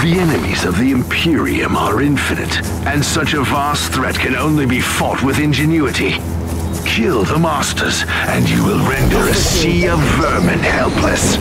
The enemies of the Imperium are infinite, and such a vast threat can only be fought with ingenuity. Kill the Masters, and you will render a sea of vermin helpless.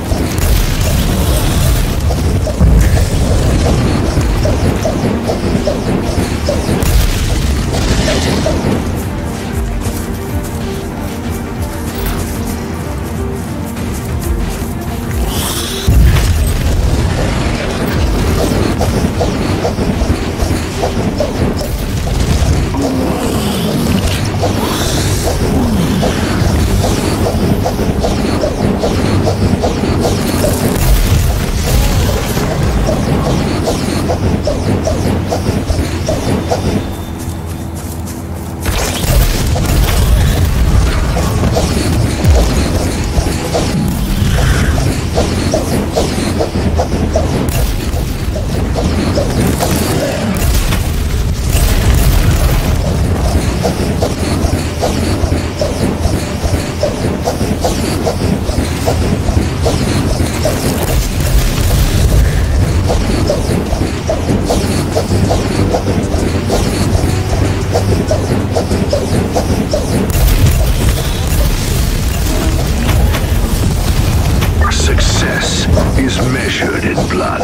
Success is measured in blood.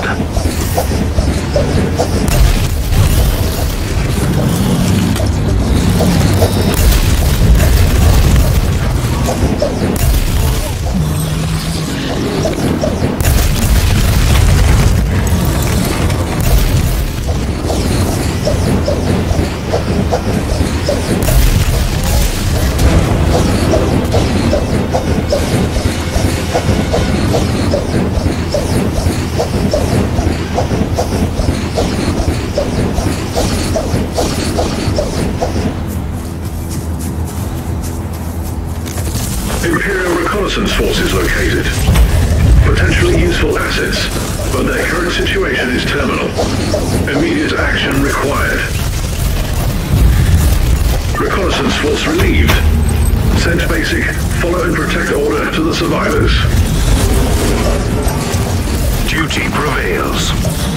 Imperial reconnaissance forces located. Potentially useful assets, but their current situation is terminal. Immediate action required. Reconnaissance force relieved. Send basic, follow and protect order to the survivors. Duty prevails.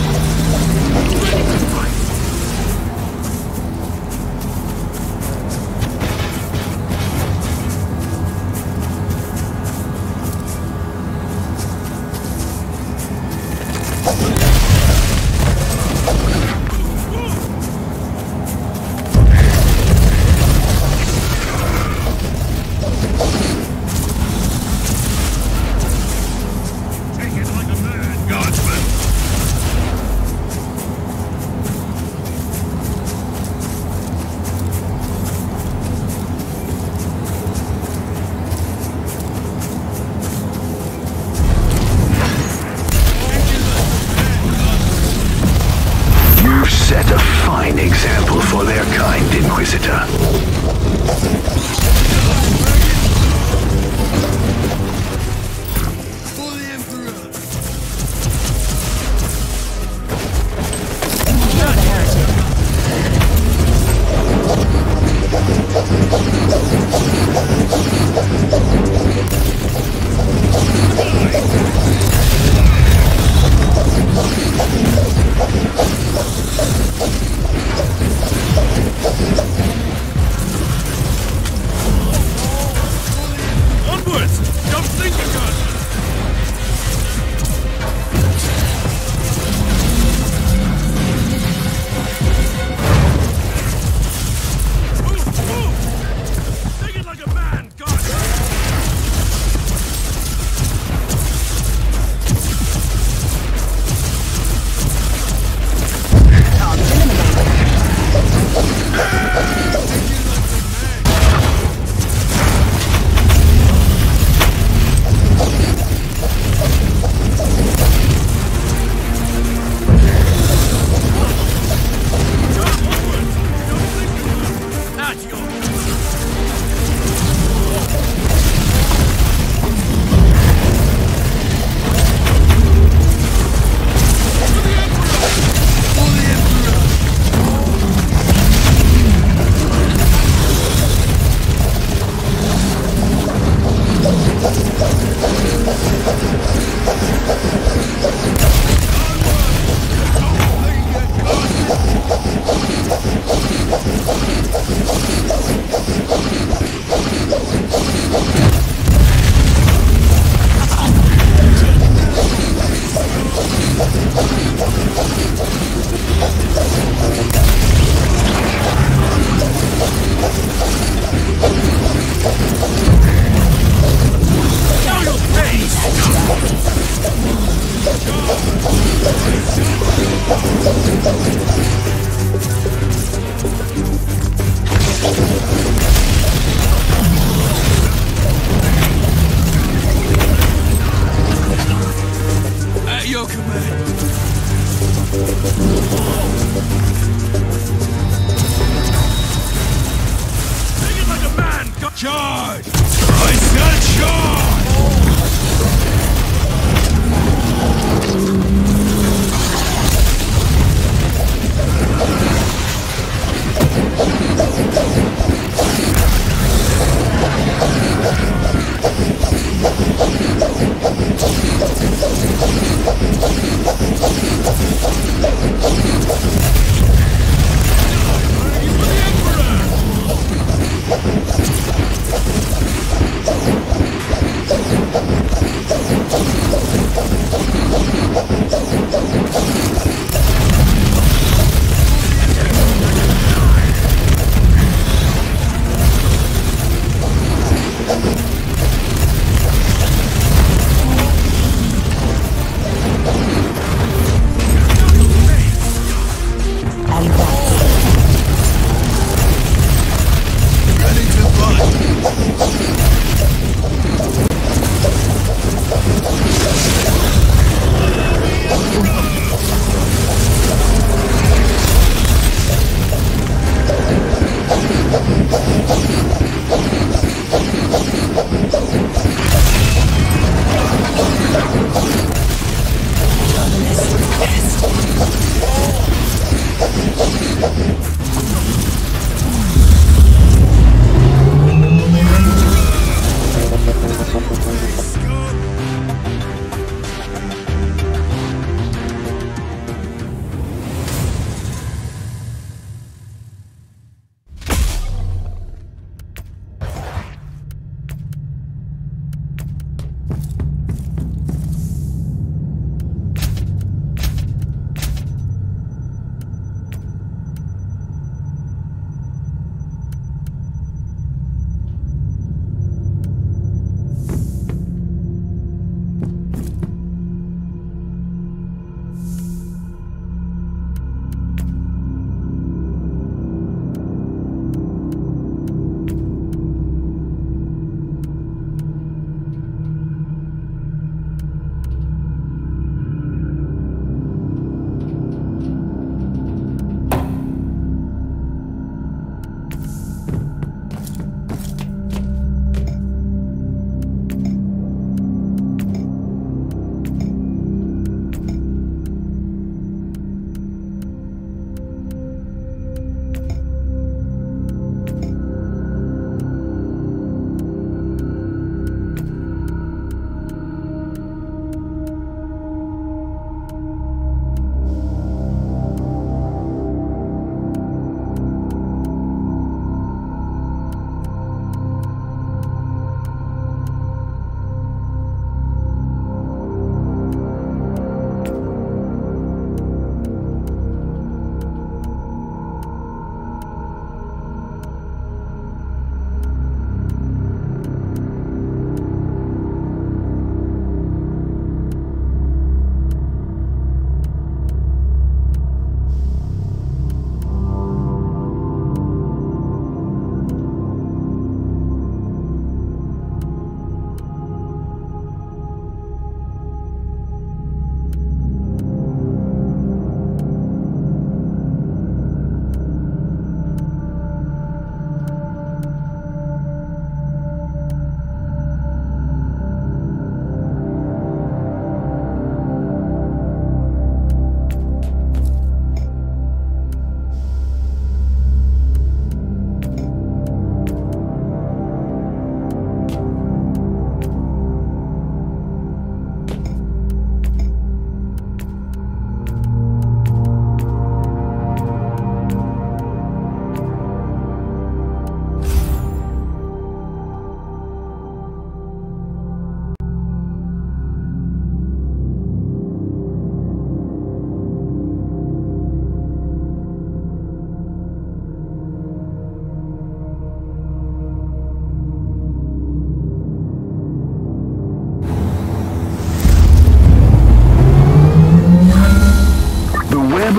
Set a fine example for their kind, Inquisitor.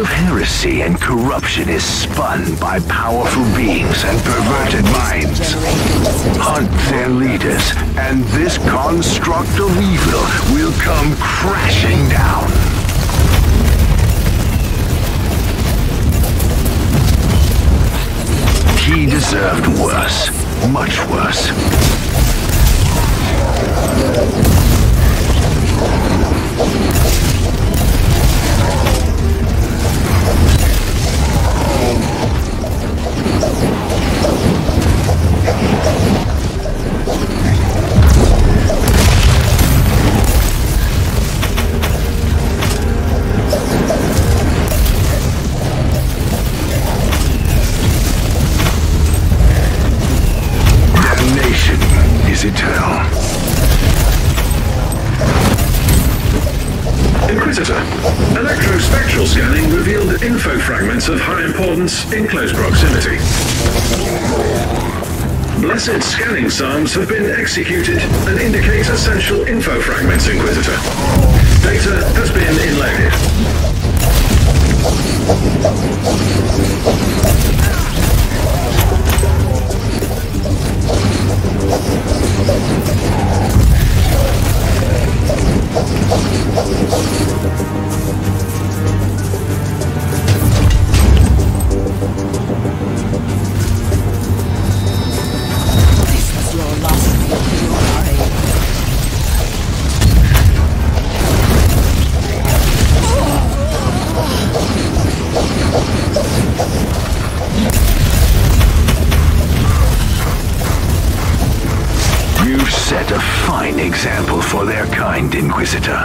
of heresy and corruption is spun by powerful beings and perverted minds. Hunt their leaders, and this construct of evil will come crashing down. He deserved worse, much worse. Eternal. Inquisitor, electrospectral scanning revealed info fragments of high importance in close proximity. Blessed scanning psalms have been executed and indicate essential info fragments, Inquisitor. Data has been inlaid. Set a fine example for their kind, Inquisitor.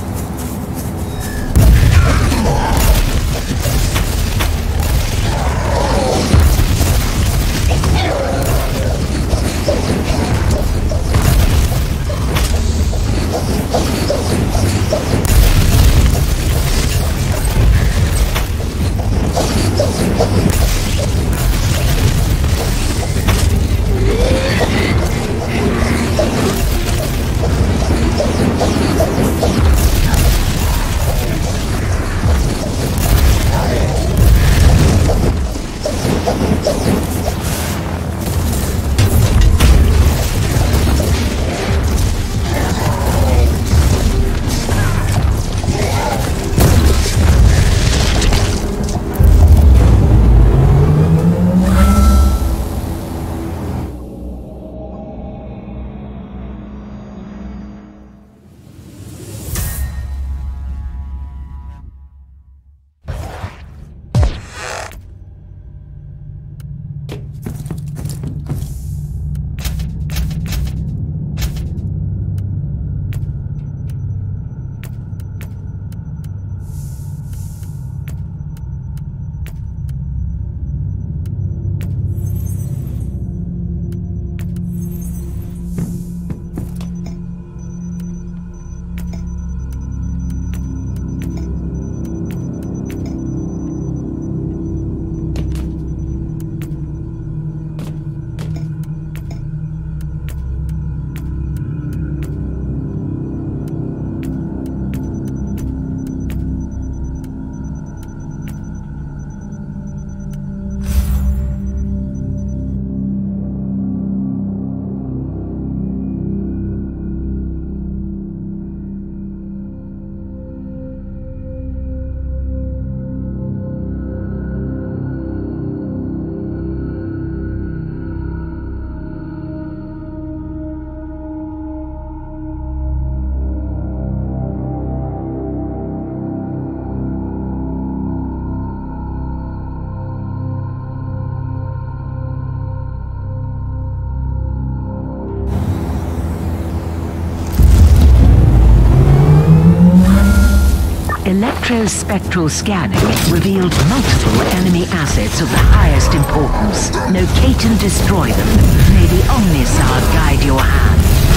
Electrospectral scanning revealed multiple enemy assets of the highest importance. Locate and destroy them. May the Omnisard guide your hand.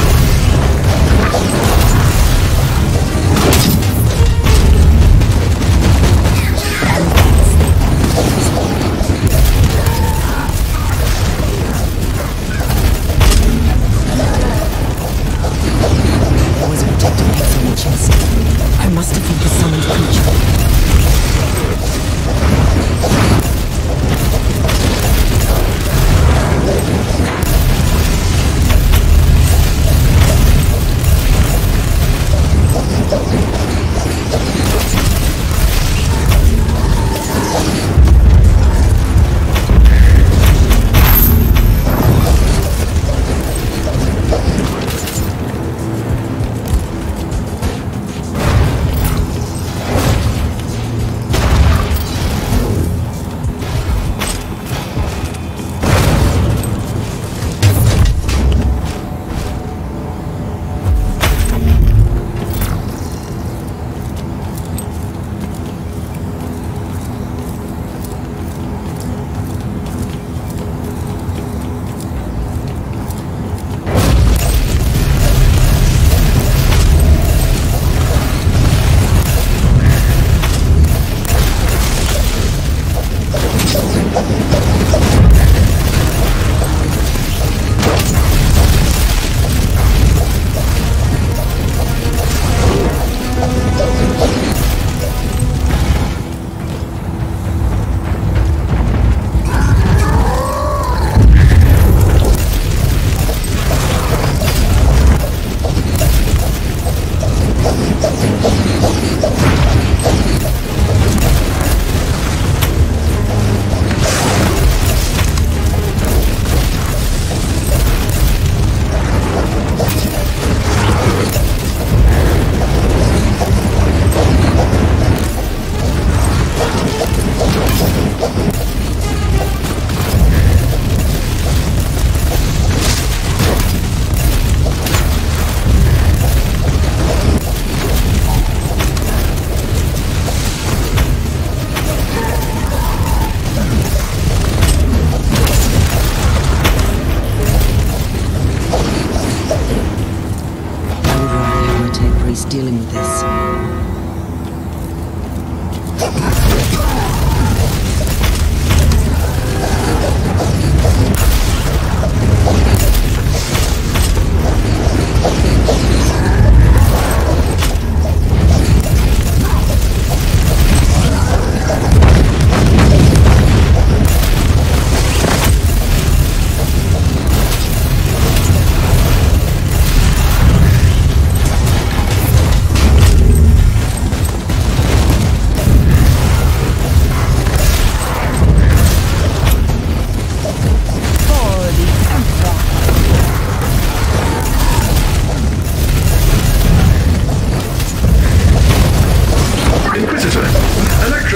There was a protective X on the chest. I must have been the summoned creature.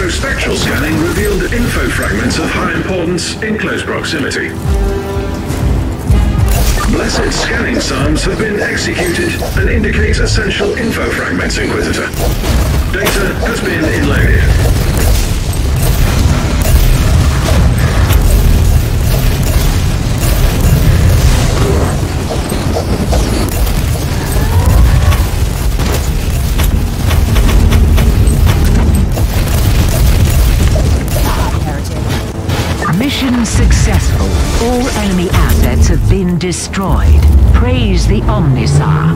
Electrospectral scanning revealed info fragments of high importance in close proximity. Blessed scanning psalms have been executed and indicate essential info fragments, Inquisitor. Data has been inloaded. Mission successful. All enemy assets have been destroyed. Praise the Omnisar.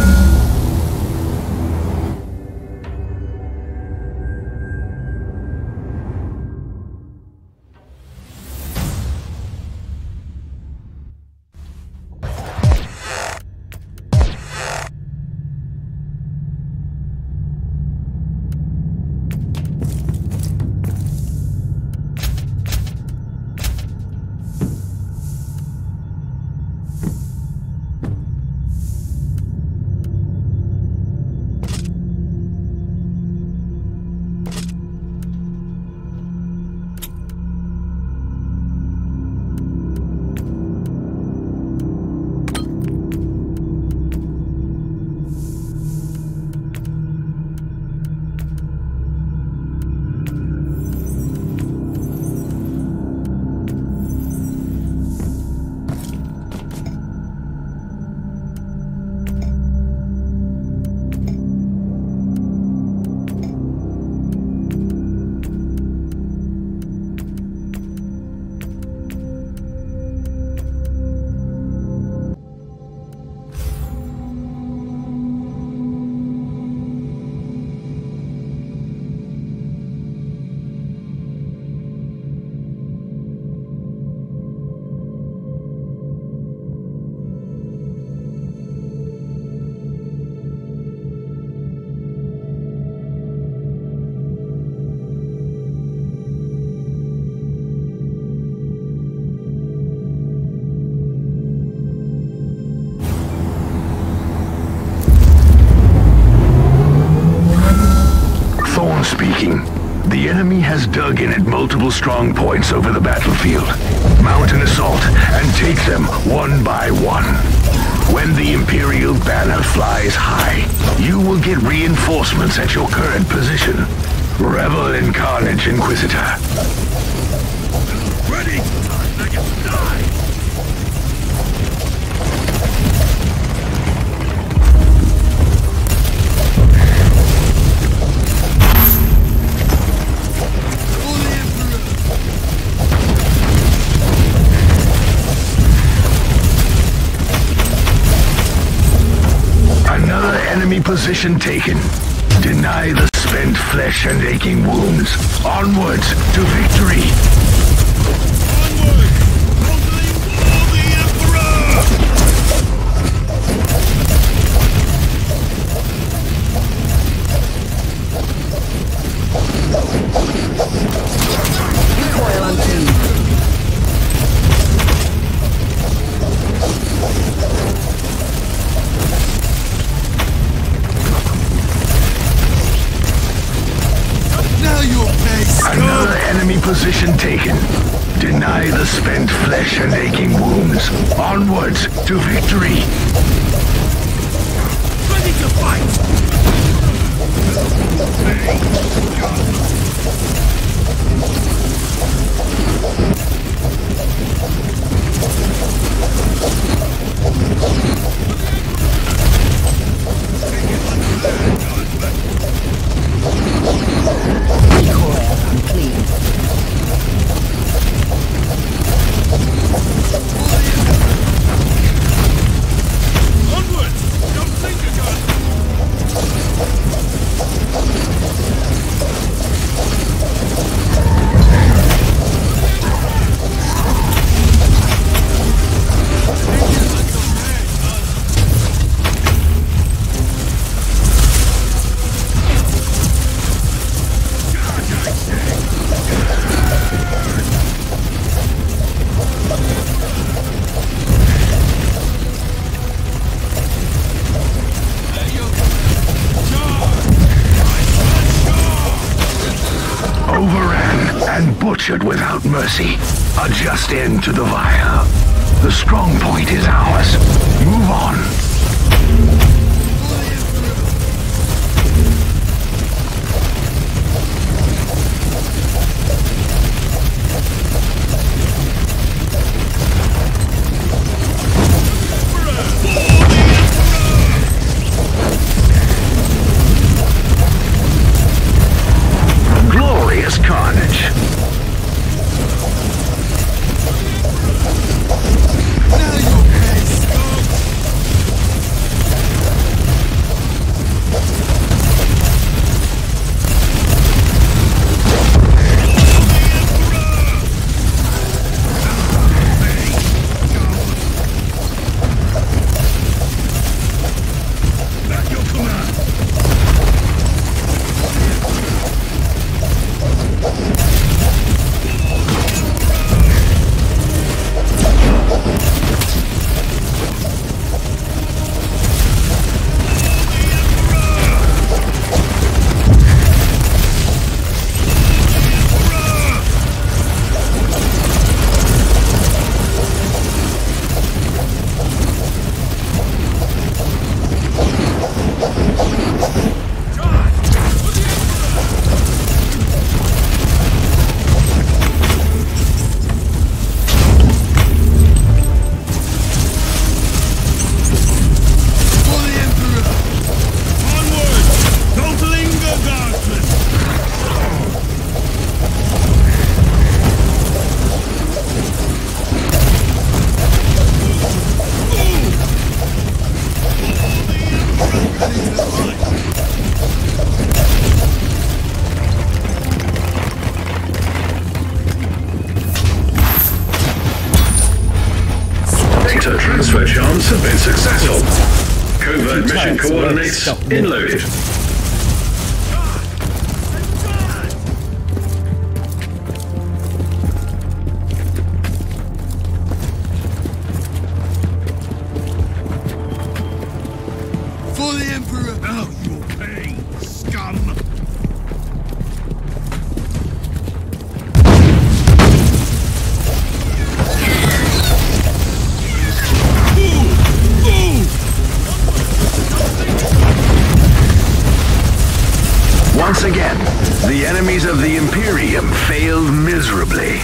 Speaking. The enemy has dug in at multiple strong points over the battlefield. Mount an assault and take them one by one. When the Imperial banner flies high, you will get reinforcements at your current position. Revel in carnage, Inquisitor. Ready? Time to get die! Enemy position taken. Deny the spent flesh and aching wounds. Onwards to victory. Onward! Only war the Emperor! Recoil on two. Another enemy position taken. Deny the spent flesh and aching wounds. Onwards to victory. Ready to fight! overran and butchered without mercy. A just end to the vile. The strong point is ours. Move on. Glorious carnage. Data transfer charms have been successful. Covert mission coordinates inloaded. For the Emperor! Oh, you'll pay, scum! Once again, the enemies of the Imperium failed miserably.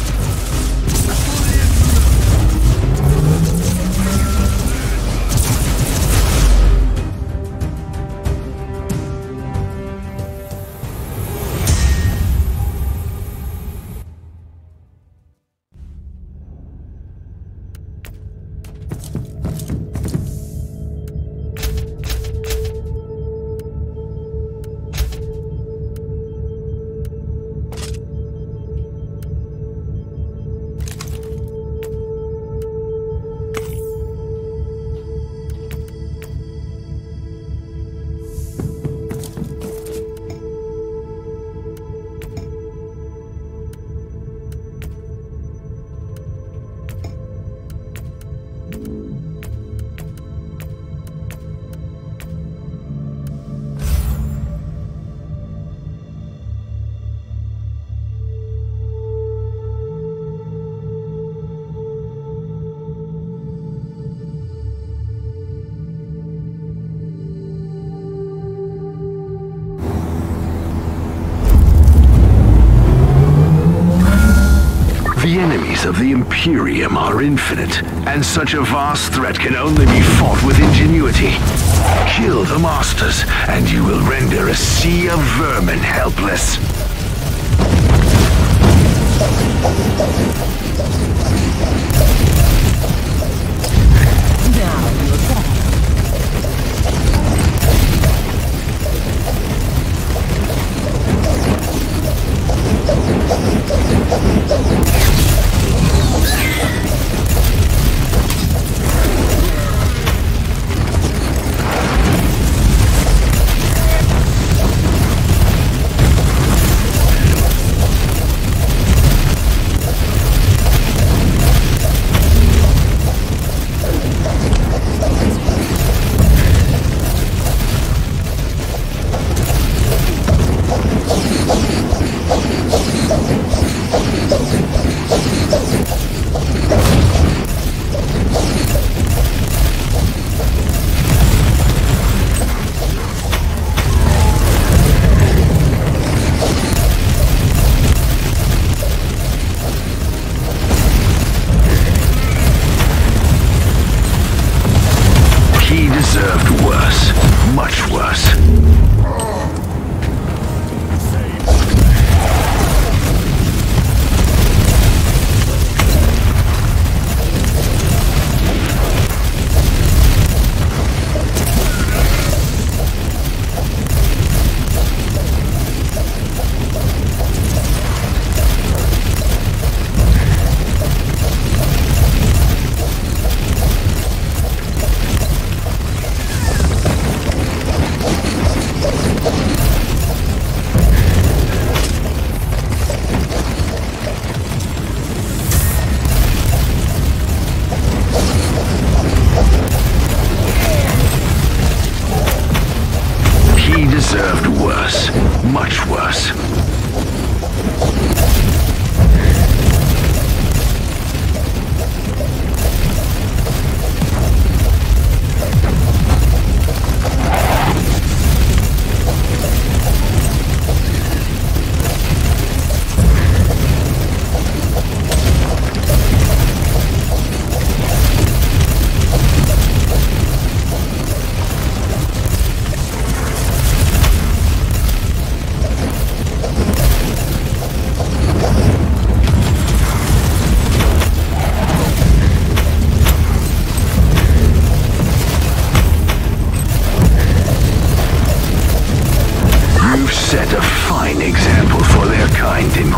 The enemies of the Imperium are infinite, and such a vast threat can only be fought with ingenuity. Kill the Masters, and you will render a sea of vermin helpless.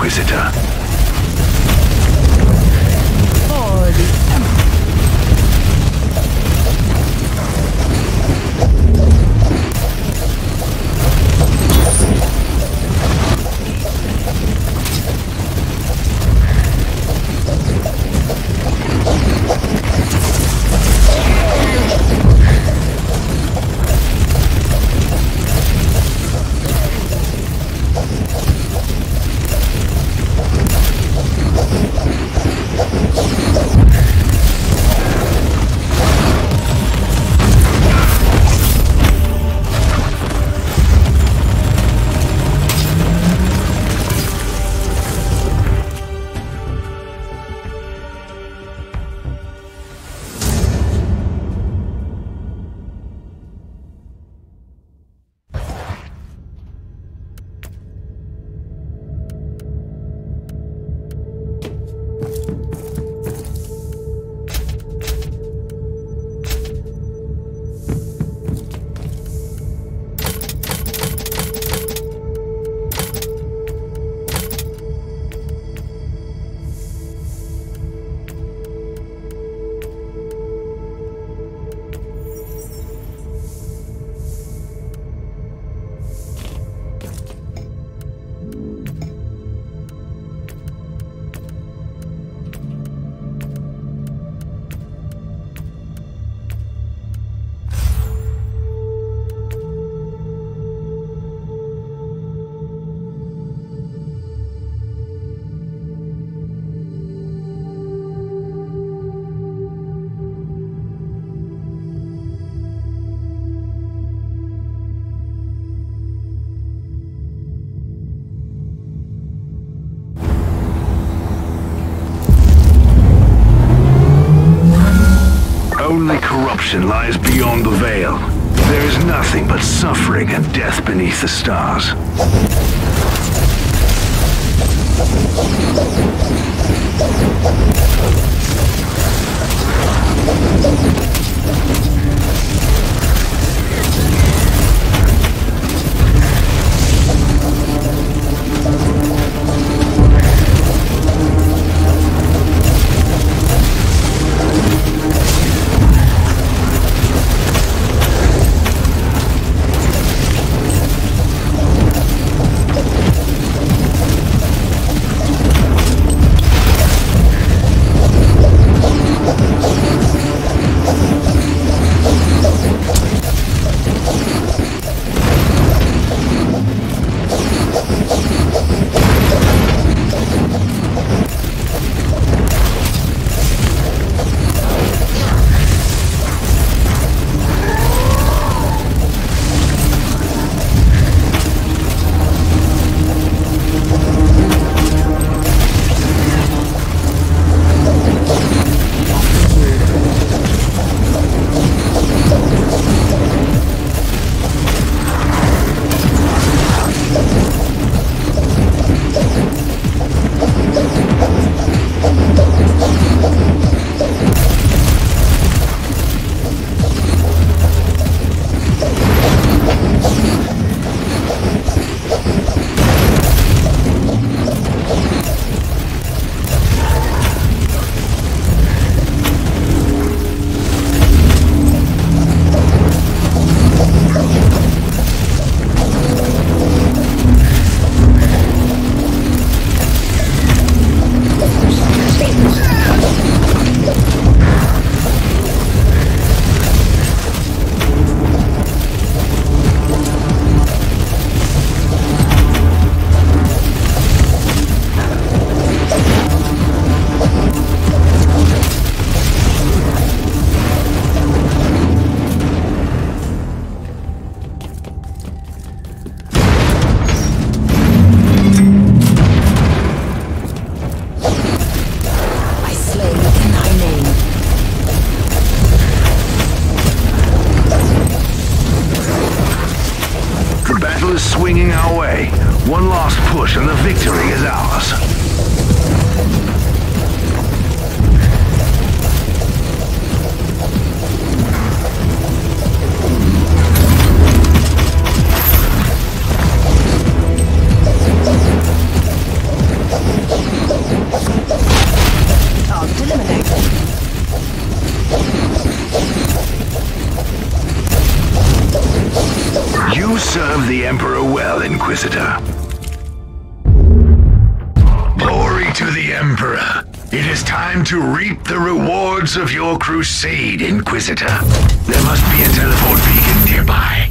Inquisitor. For the Emperor. Only corruption lies beyond the veil. There is nothing but suffering and death beneath the stars. Inquisitor. Glory to the Emperor. It is time to reap the rewards of your crusade, Inquisitor. There must be a teleport beacon nearby.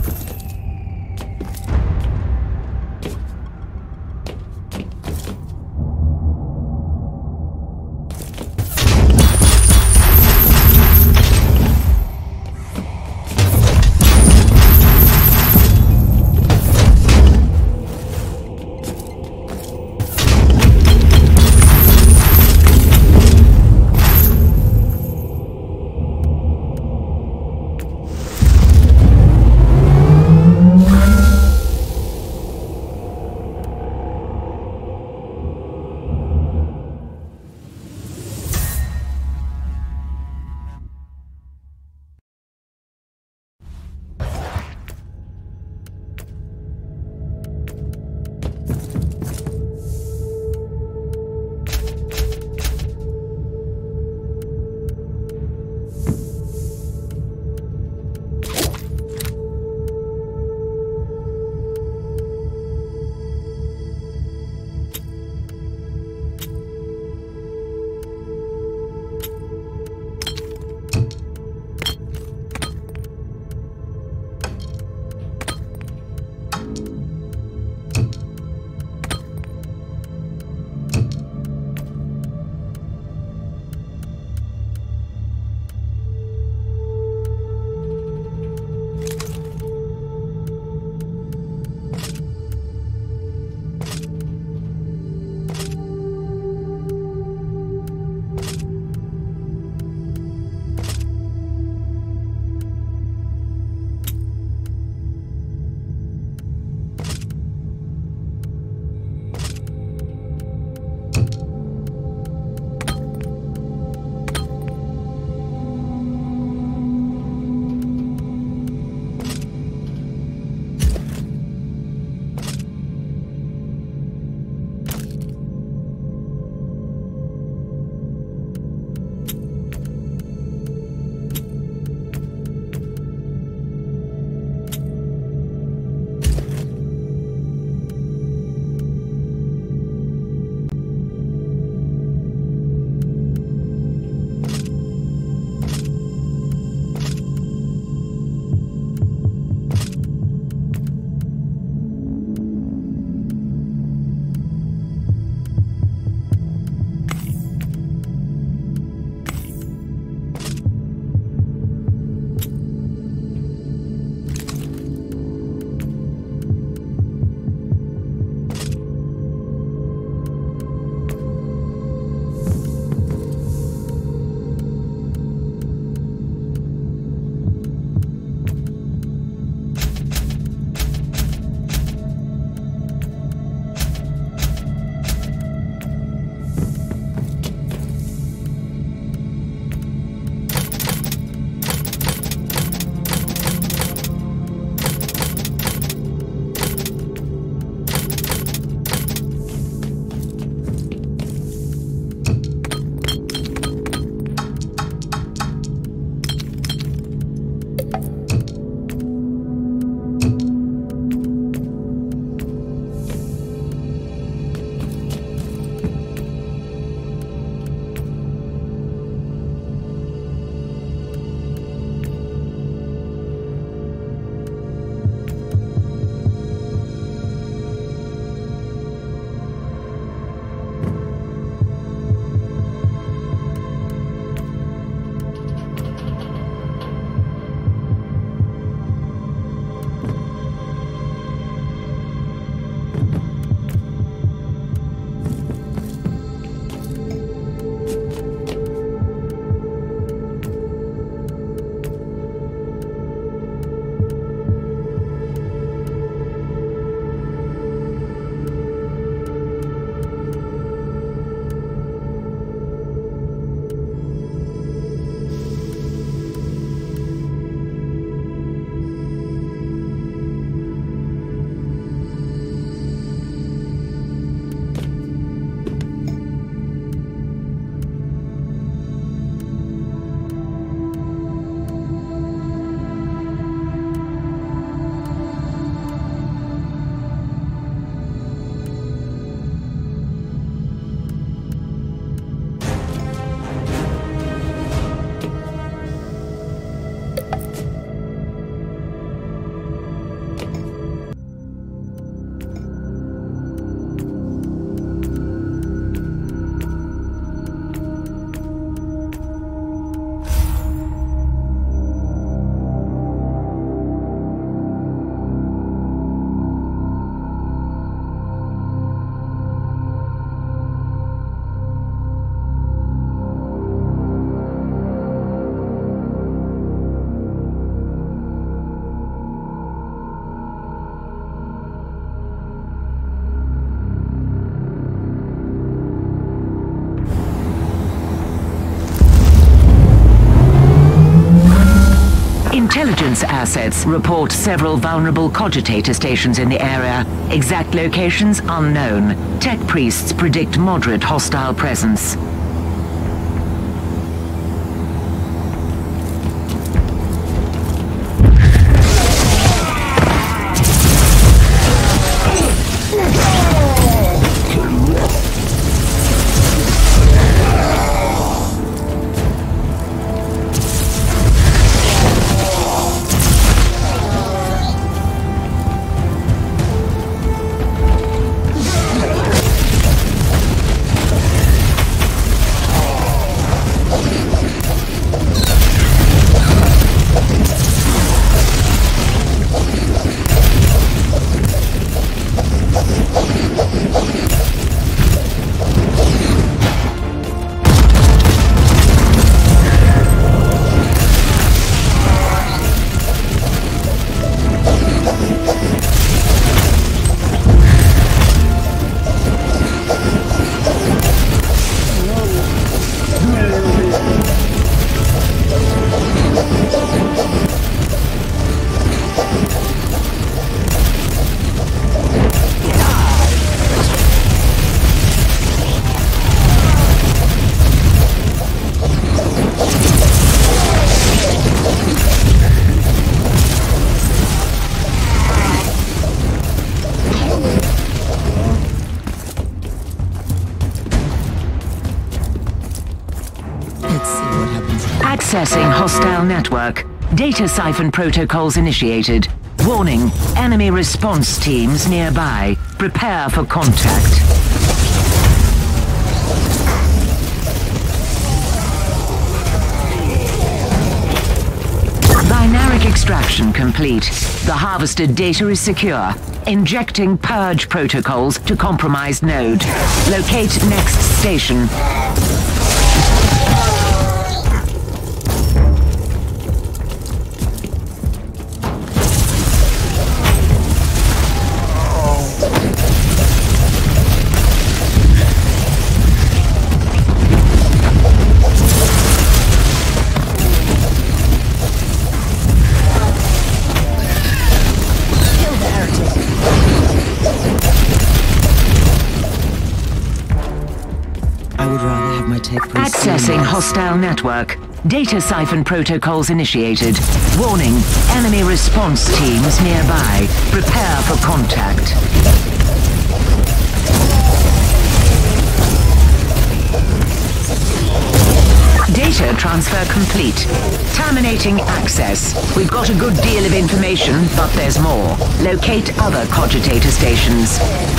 Intelligence assets report several vulnerable cogitator stations in the area. Exact locations unknown. Tech priests predict moderate hostile presence. Accessing hostile network. Data siphon protocols initiated. Warning, enemy response teams nearby. Prepare for contact. Binaric extraction complete. The harvested data is secure. Injecting purge protocols to compromised node. Locate next station. Accessing hostile network. Data siphon protocols initiated. Warning, enemy response teams nearby. Prepare for contact. Data transfer complete. Terminating access. We've got a good deal of information, but there's more. Locate other cogitator stations.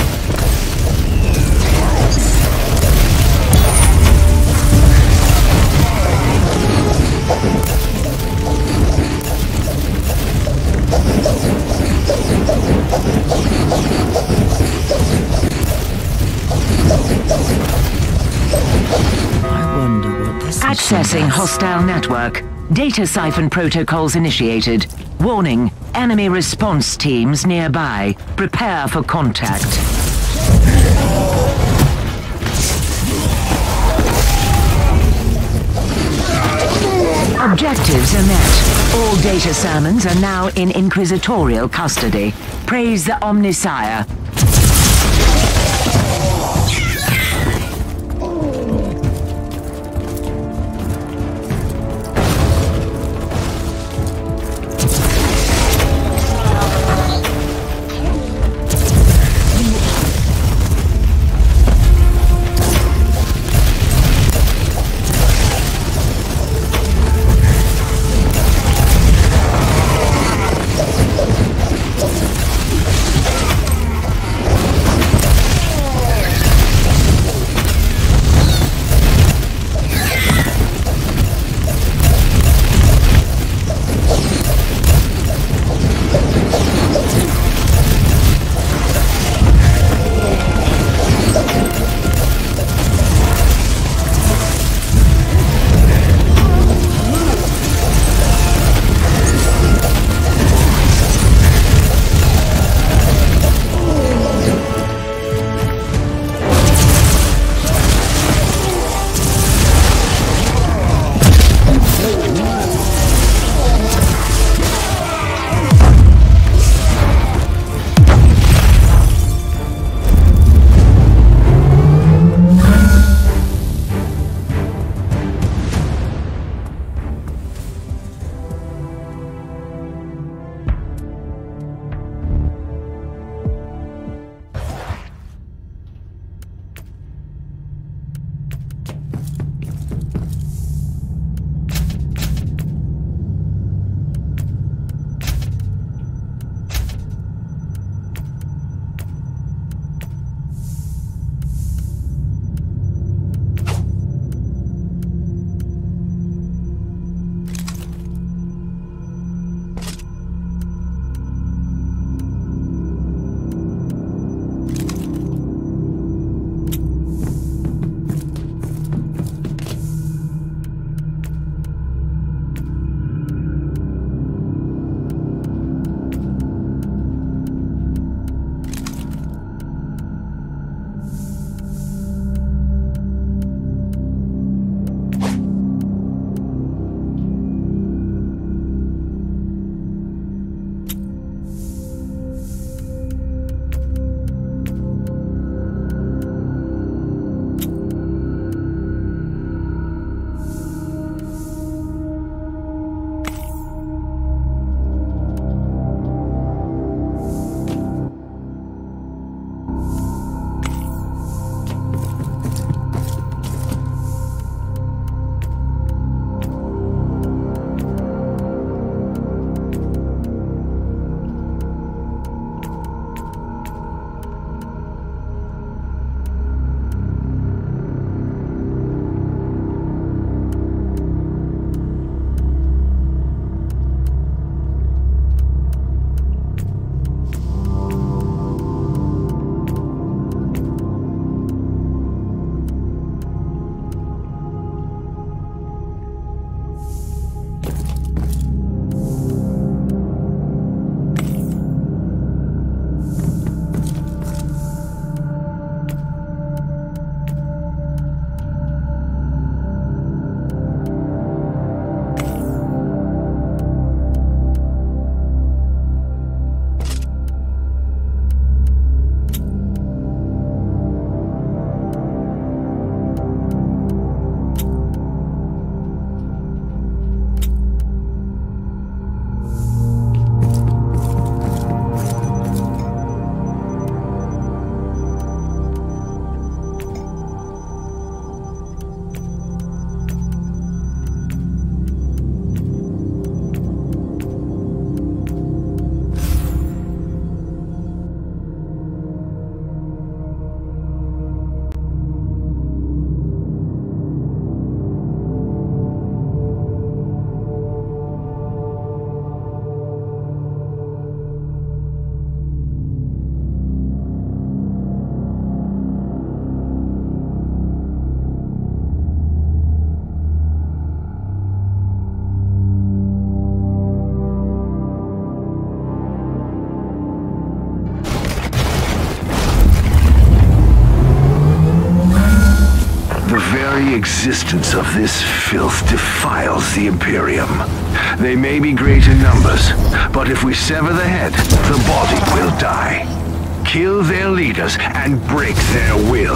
Accessing hostile network. Data siphon protocols initiated. Warning, enemy response teams nearby. Prepare for contact. Objectives are met. All data sermons are now in inquisitorial custody. Praise the Omnissiah. very existence of this filth defiles the Imperium. They may be great in numbers, but if we sever the head, the body will die. Kill their leaders and break their will.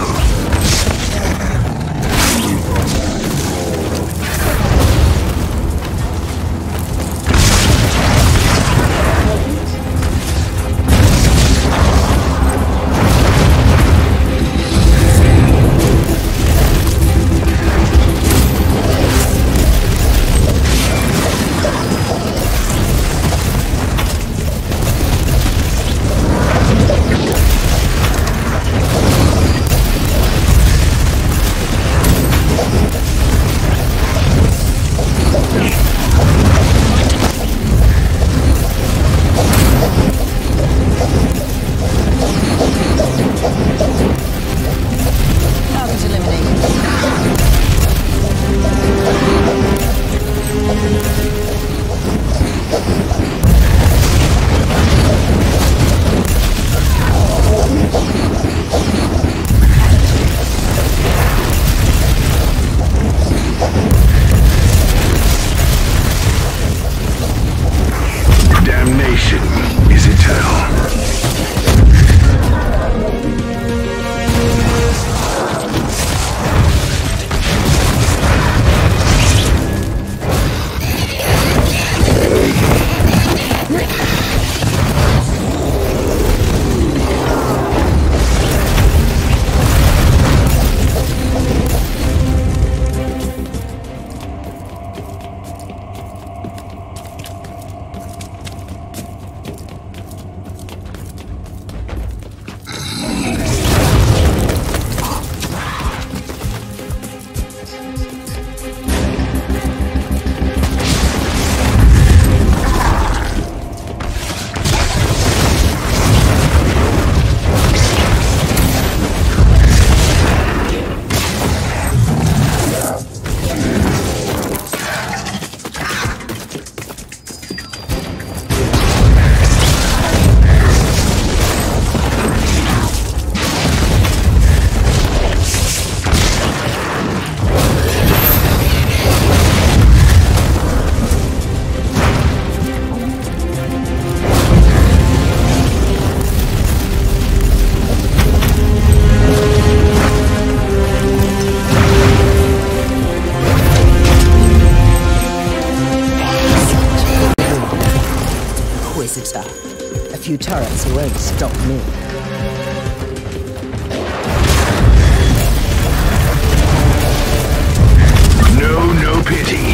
A few turrets won't stop me. No pity.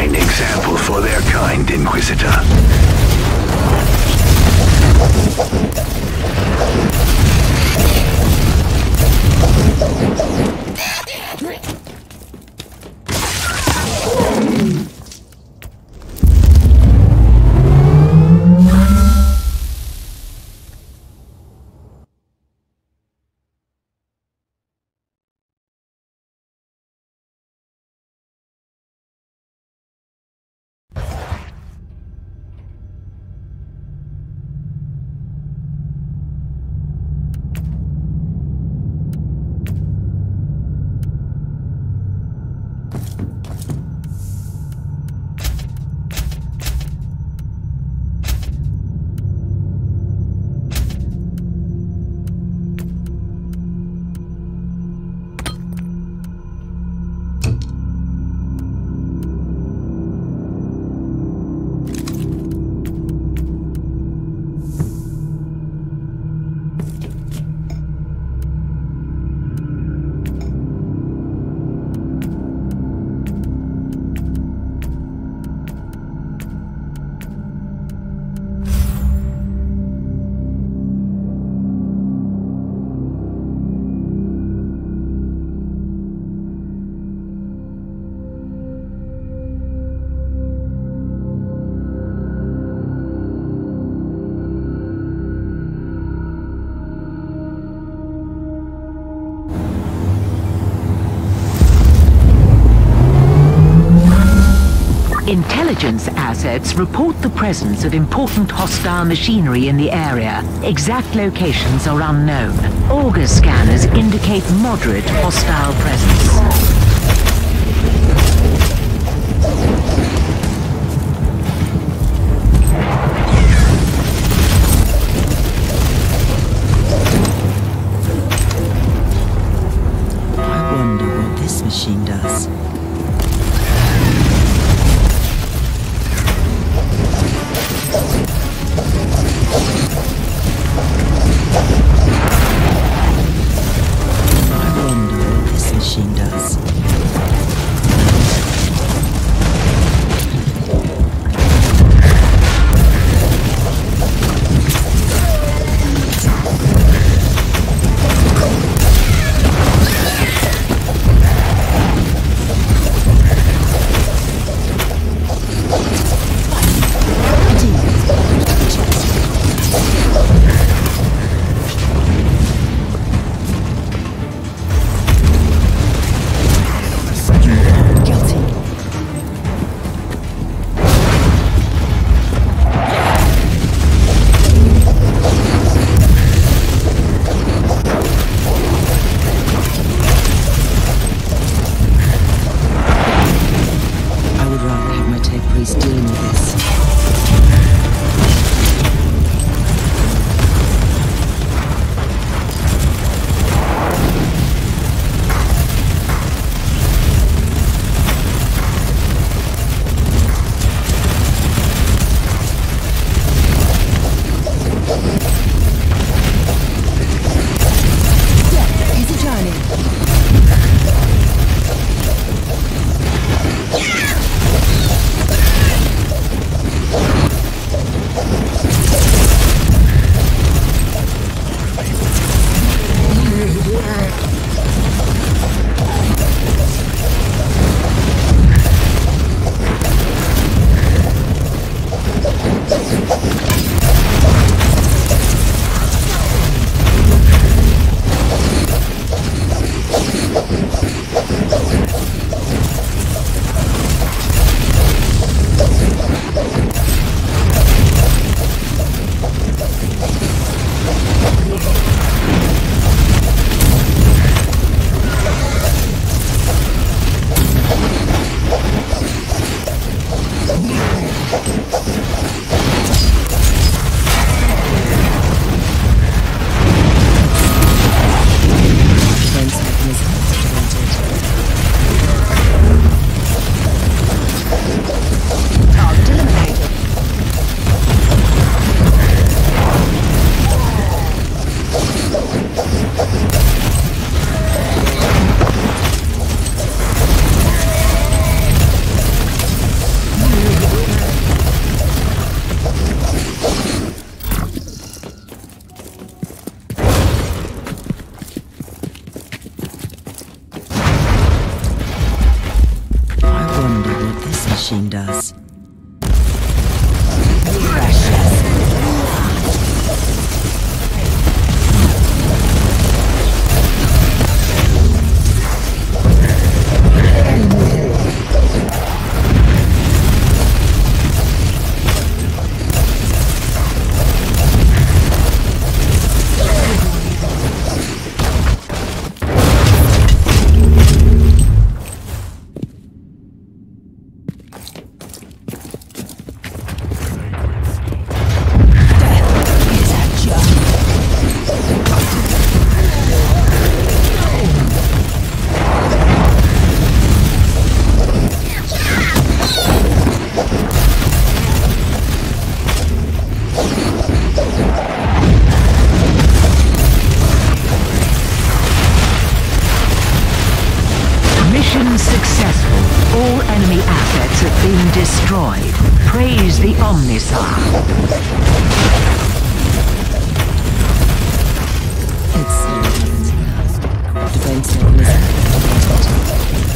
fine example for their kind, Inquisitor. Intelligence assets report the presence of important hostile machinery in the area. Exact locations are unknown. Auger scanners indicate moderate hostile presence. I wonder what this machine does. machine does. Mission successful. All enemy assets have been destroyed. Praise the Omnissiah. It's defense level is activated.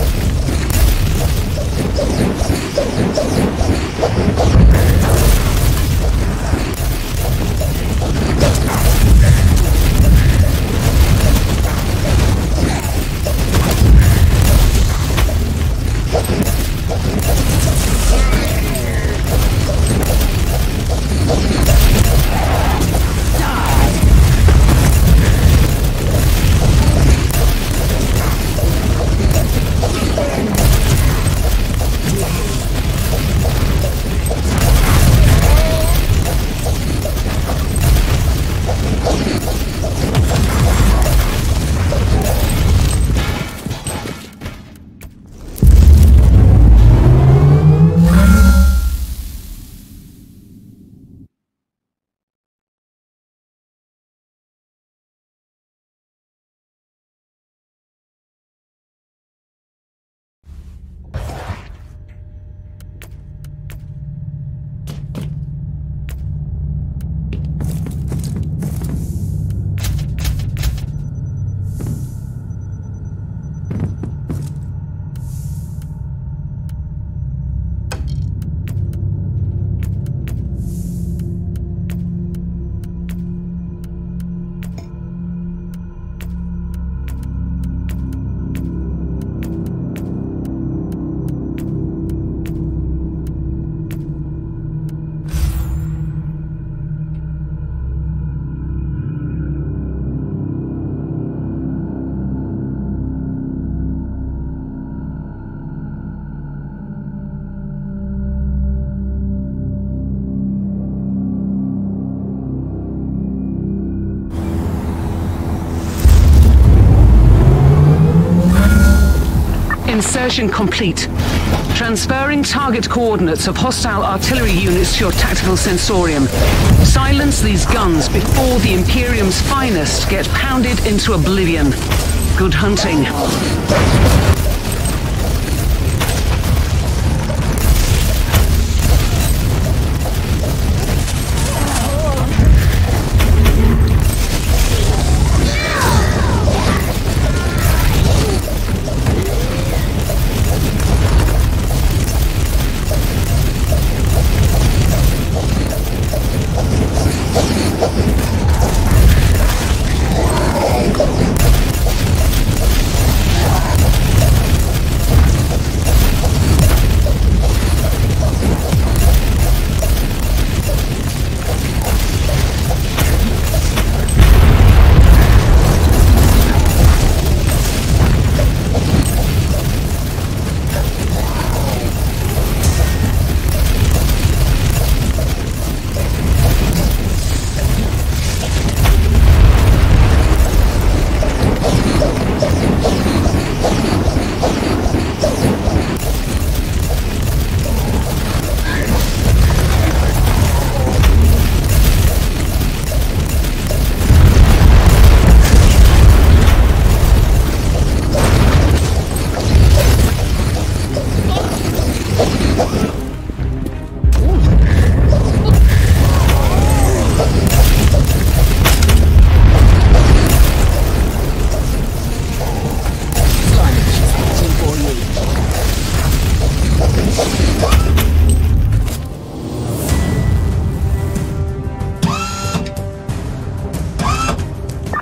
Insertion complete. Transferring target coordinates of hostile artillery units to your tactical sensorium. Silence these guns before the Imperium's finest get pounded into oblivion. Good hunting.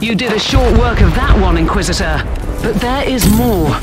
You did a short work of that one, Inquisitor. But there is more.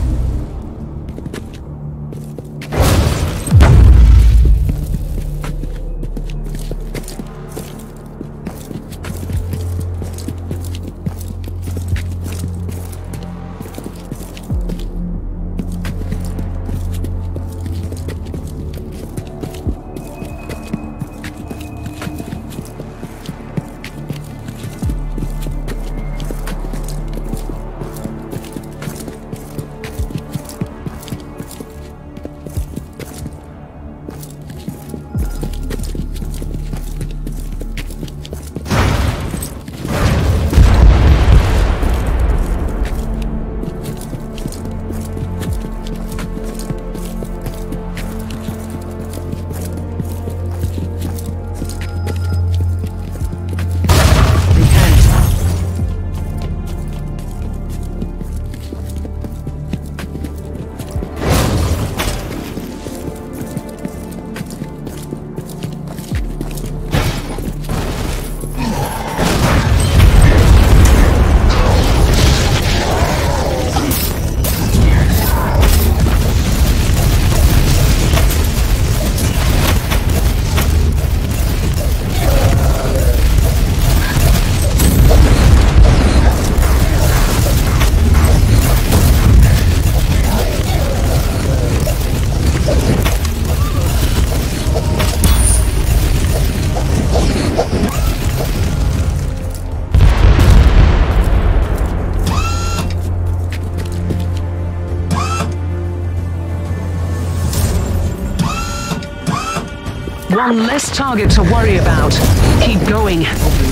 One less target to worry about. Keep going.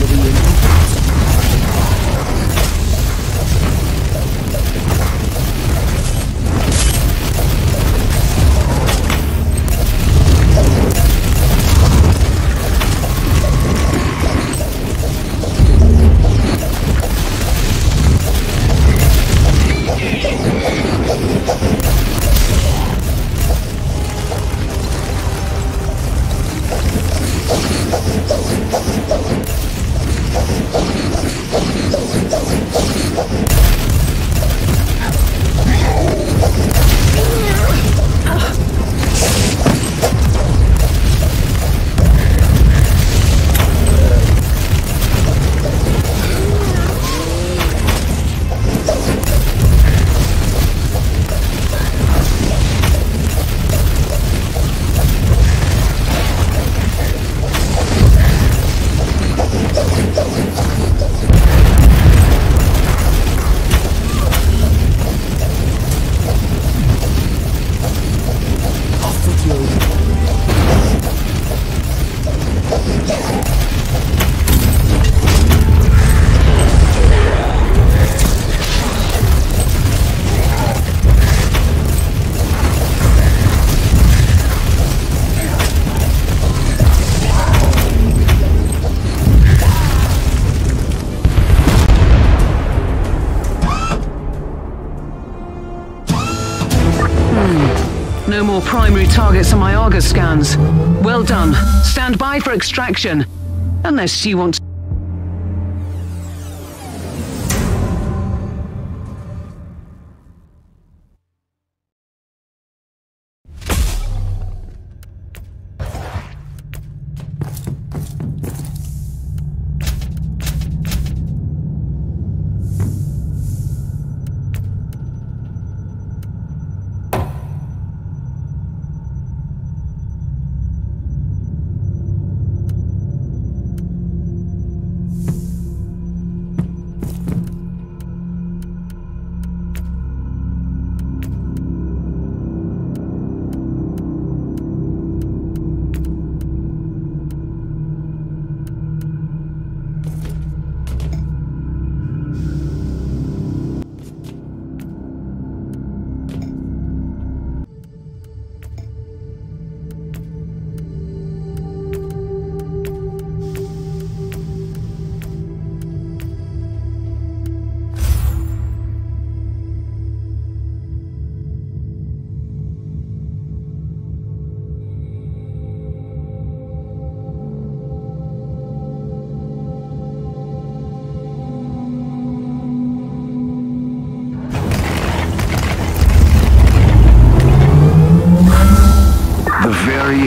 No more primary targets on my Argus scans. Well done. Stand by for extraction. Unless you want to...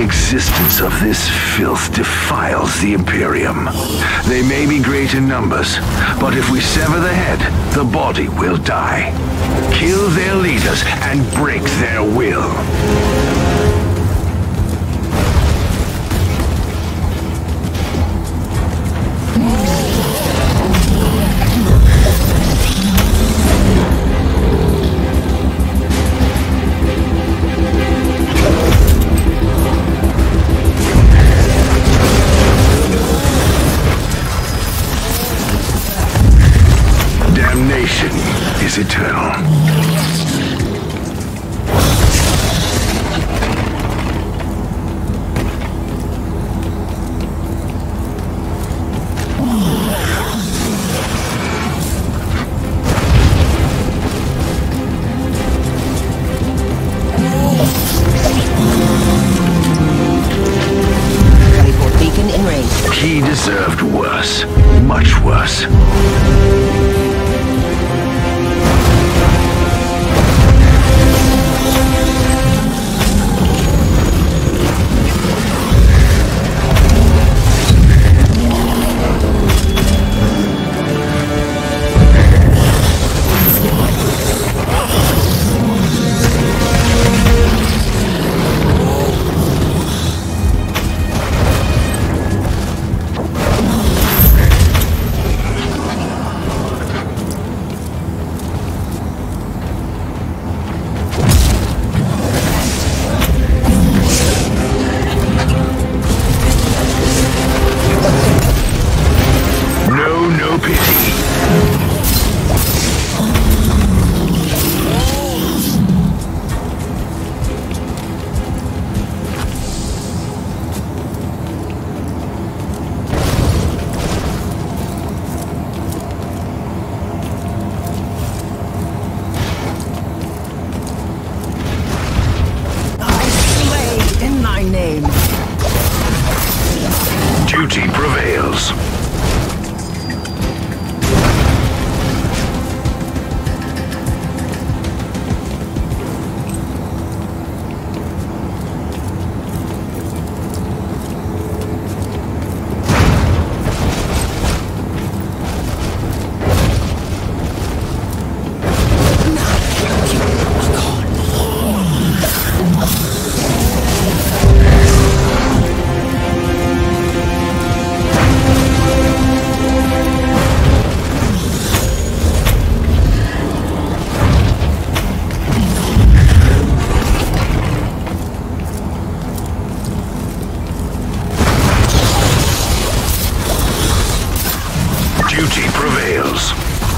existence of this filth defiles the Imperium. They may be great in numbers, but if we sever the head, the body will die. Kill their leaders and break their will. Damnation is eternal. Teleport beacon in range. He deserved worse. Much worse. No pity. I slay in thy name. Duty prevails. Duty prevails.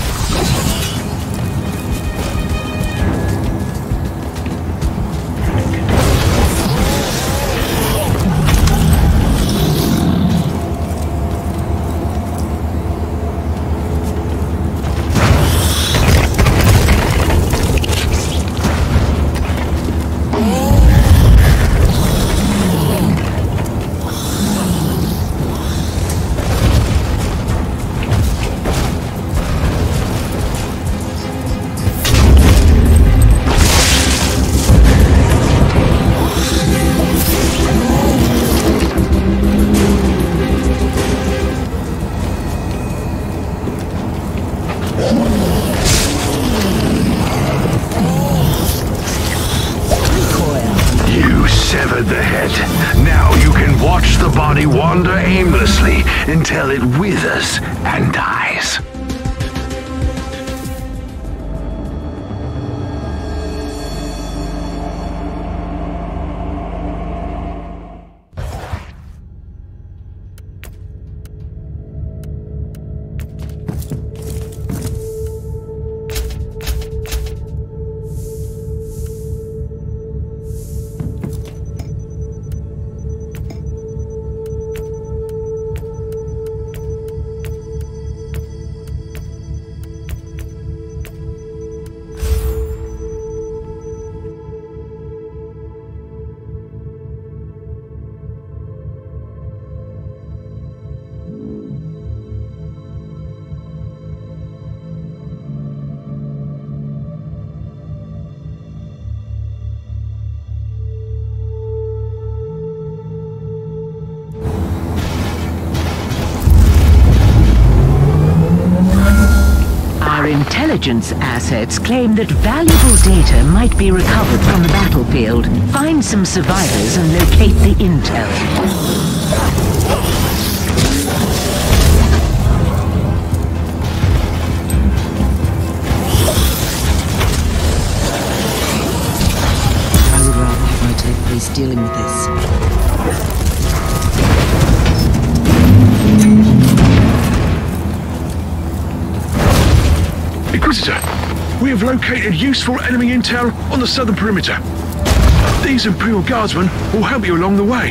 You severed the head. Now you can watch the body wander aimlessly until it withers and dies. Our intelligence assets claim that valuable data might be recovered from the battlefield. Find some survivors and locate the intel. I would rather have my take place dealing with this. Inquisitor, we have located useful enemy intel on the southern perimeter. These Imperial Guardsmen will help you along the way.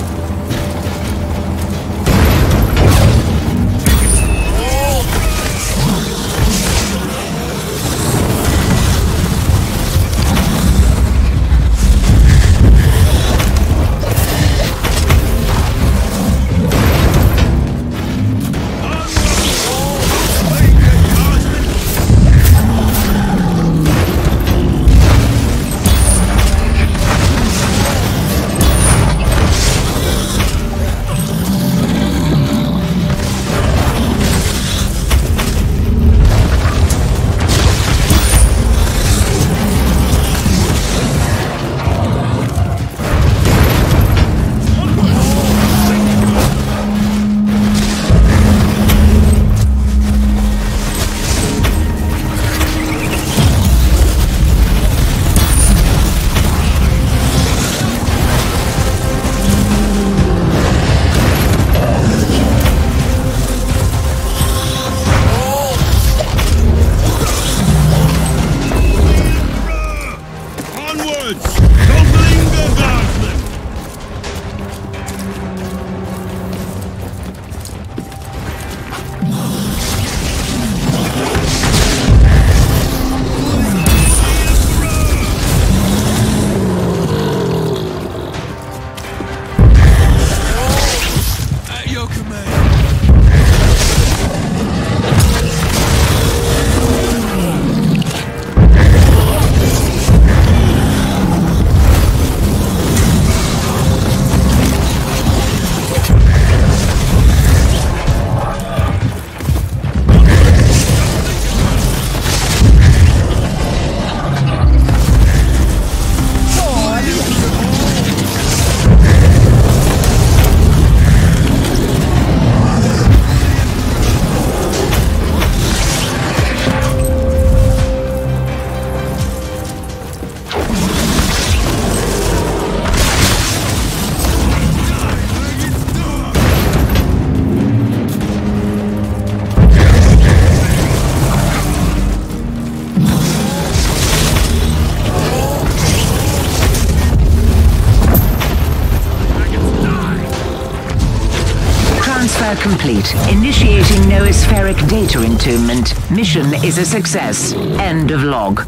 Complete. Initiating noospheric data entombment. Mission is a success. End of log.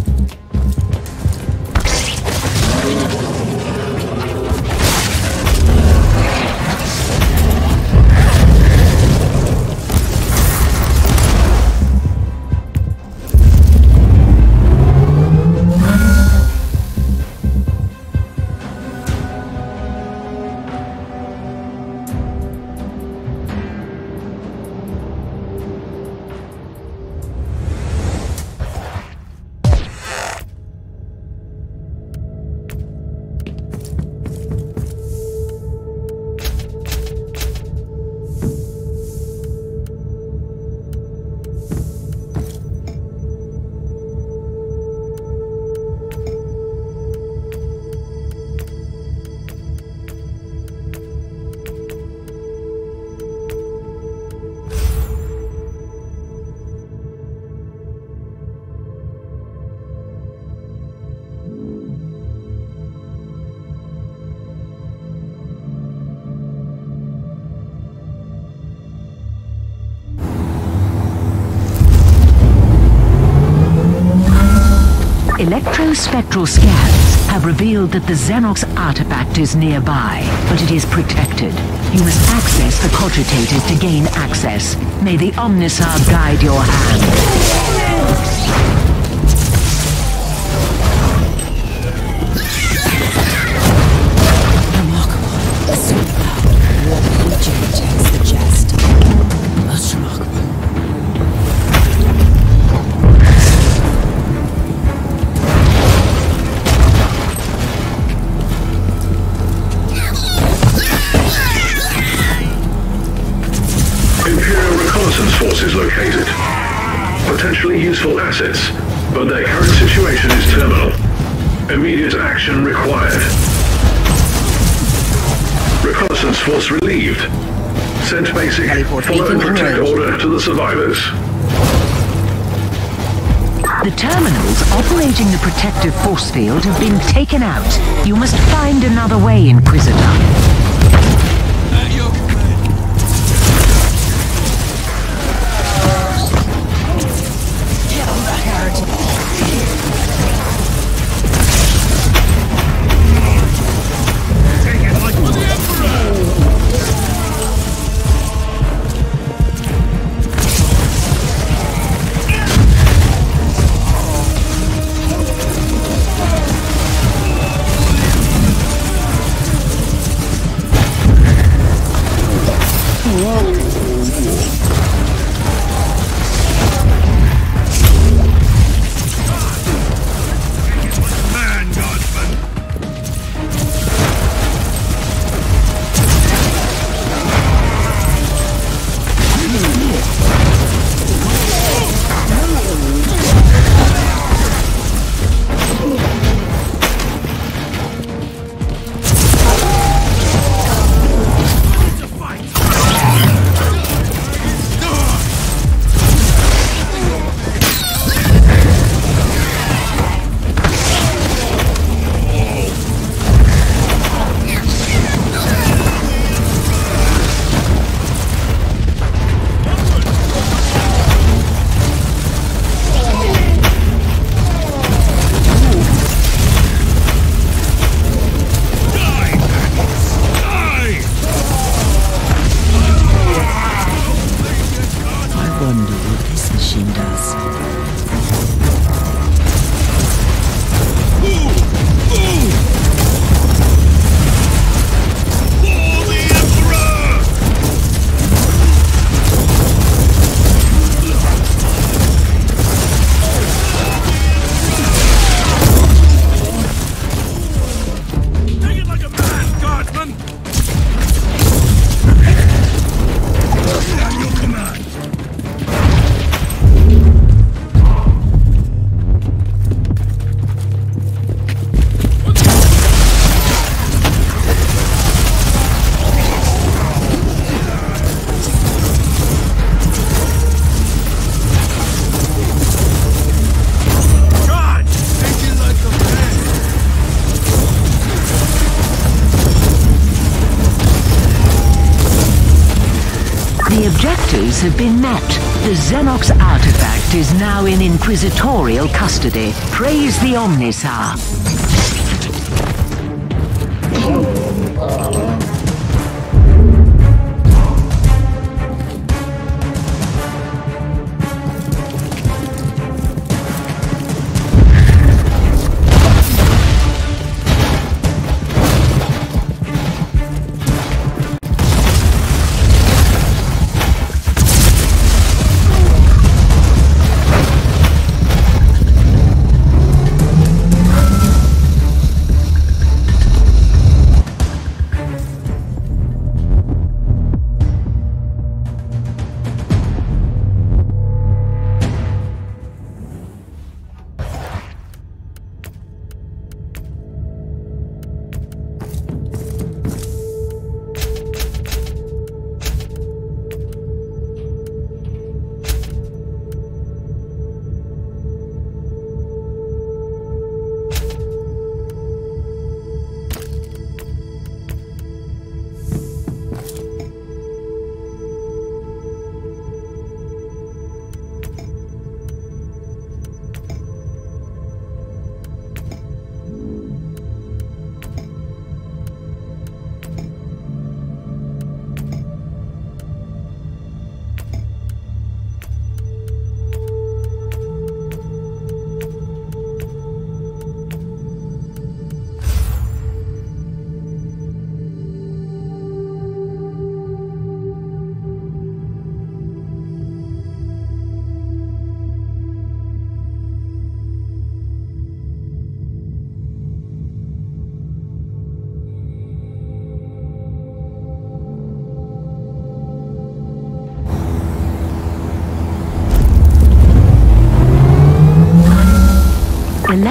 Electrospectral scans have revealed that the Xenox artifact is nearby, but it is protected. You must access the cogitators to gain access. May the Omnissiah guide your hand. The jest. Most remarkable. potentially useful assets, but their current situation is terminal. Immediate action required. Reconnaissance force relieved. Sent basic follow and protect order to the survivors. The terminals operating the protective force field have been taken out. You must find another way, Inquisitor. At your command. Kill the heretic. Take it like for the Emperor! Man, Guardsman! It's a fight! Die! Die! I wonder what this machine does. For the Emperor! Take it like a man, Guardsman! At your command! God! Take it like a man! The objectives have been met. The Xenox artifact is now in Inquisitorial custody. Praise the Omnissiah.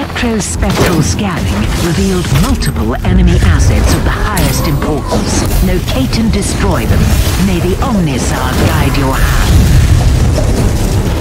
Electrospectral scanning revealed multiple enemy assets of the highest importance. Locate and destroy them. May the Omnisar guide your hand.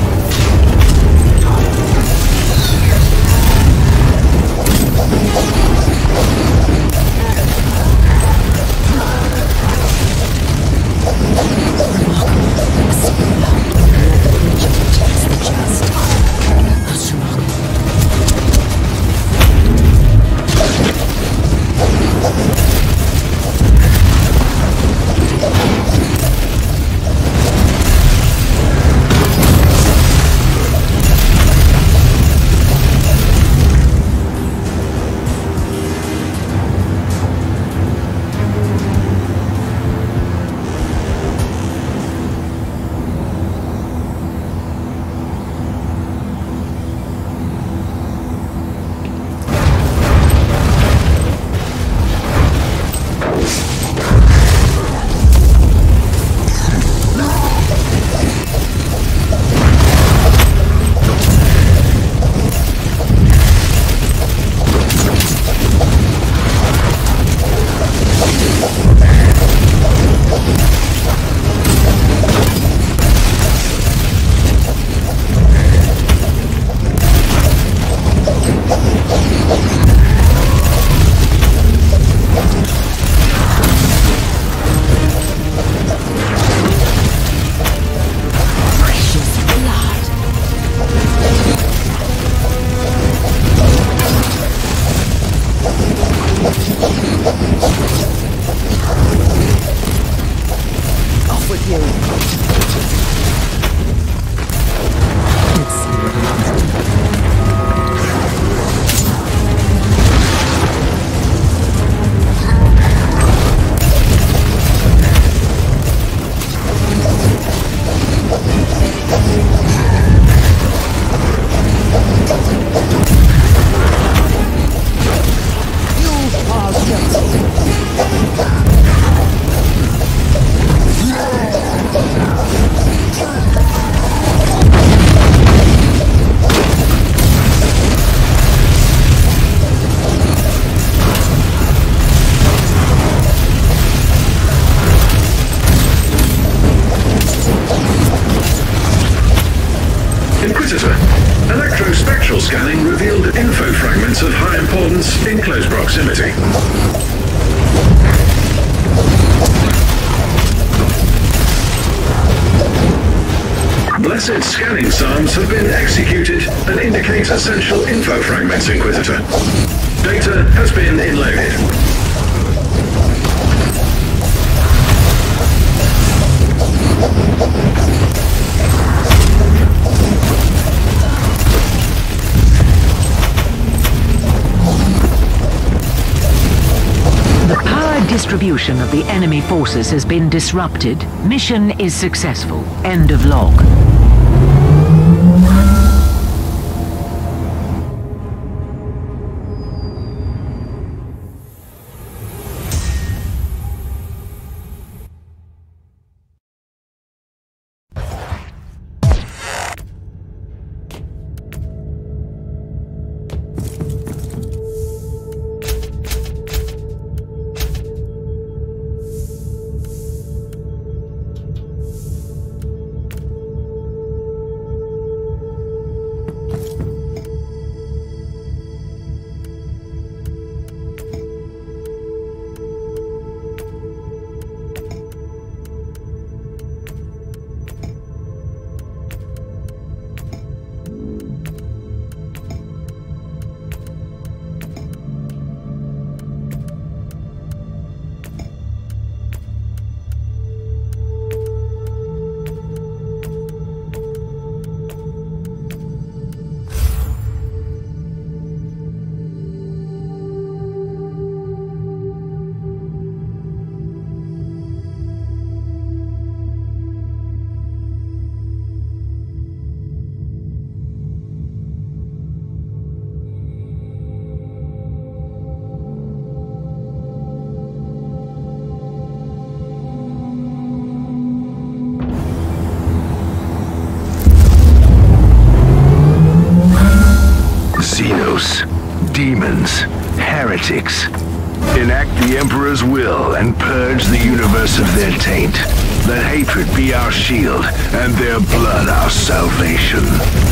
Inquisitor, electrospectral scanning revealed info fragments of high importance in close proximity. Blessed scanning psalms have been executed and indicate essential info fragments, Inquisitor. Data has been inloaded. Distribution of the enemy forces has been disrupted. Mission is successful. End of log. demons, heretics. Enact the Emperor's will and purge the universe of their taint. Let hatred be our shield, and their blood our salvation.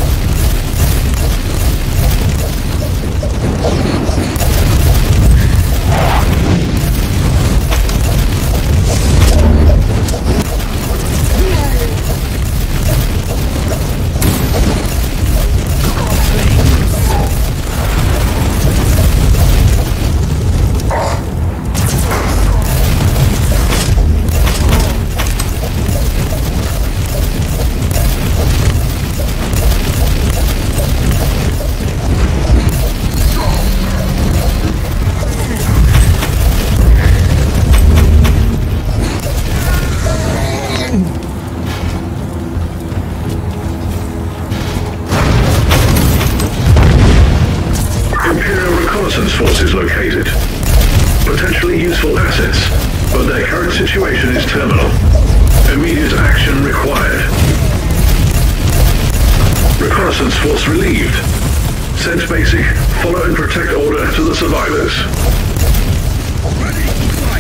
Forces located. Potentially useful assets, but their current situation is terminal. Immediate action required. Reconnaissance force relieved. Sense basic, follow and protect order to the survivors. Ready to fight!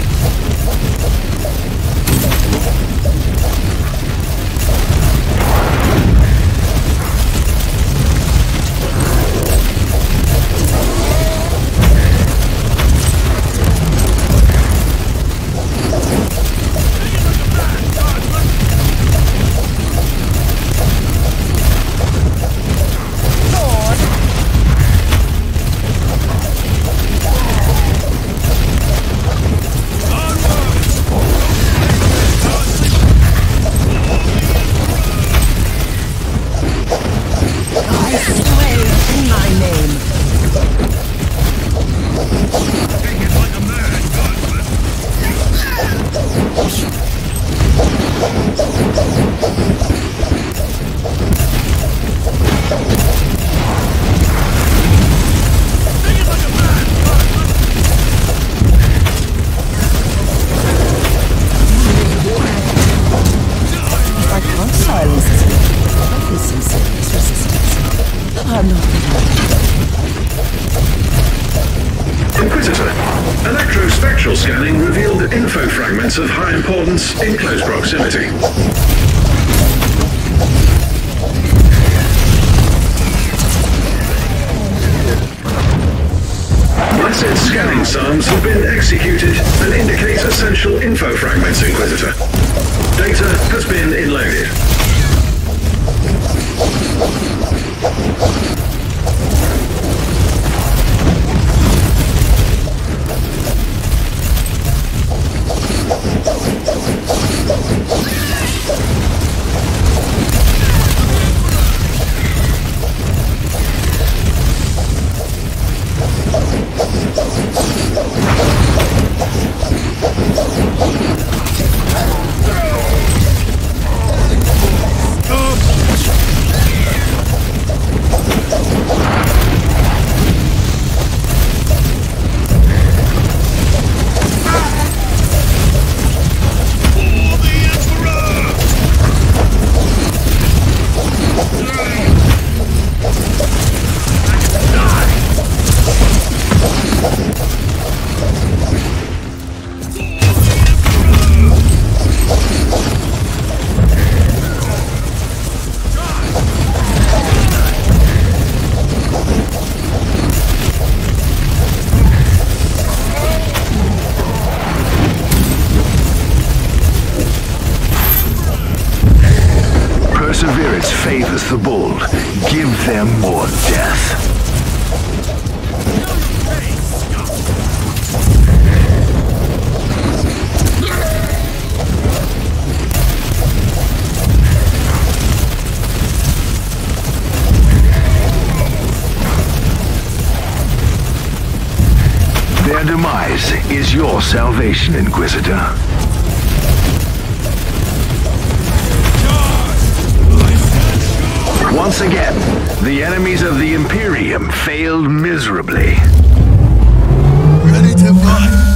Inquisitor, electrospectral scanning revealed info fragments of high importance in close proximity. Asset scanning sums have been executed and indicate essential info fragments, Inquisitor. Data has been inloaded. Perseverance favors the bold. Give them more death. Their demise is your salvation, Inquisitor. Once again, the enemies of the Imperium failed miserably. Ready to fight!